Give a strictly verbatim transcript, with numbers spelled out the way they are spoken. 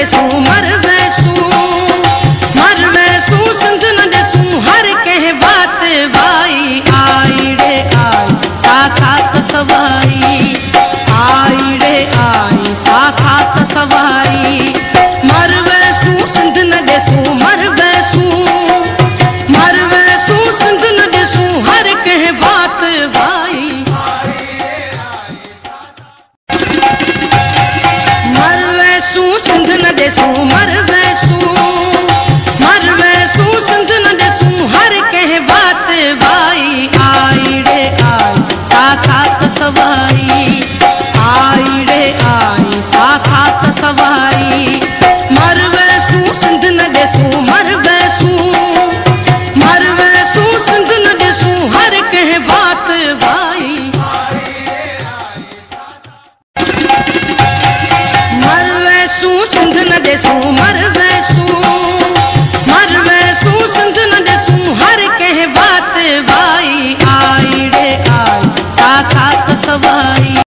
देसूं मर वैसूं मर वैसूं सिंध न देसूं हर कह बात वाई आई रे आई सा सात सवाई आई रे आई सा सात सवाई मर वैसूं सिंध न देसूं मर वैसूं मर वैसूं सिंध न देसूं हर कह बात वाई मर वैसूं सिंध न देसूं मर वैसूं मर वैसूं सिंध न देसूं हर कह बात वाई आई रे आई सा सात सवाई आई रे आई सा सात सवाई मर वैसूं सिंध न देसूं मर वैसूं मर वैसूं सिंध न देसूं हर कह बात वाई मर वैसूं सिंध न देसूं मर वैसूं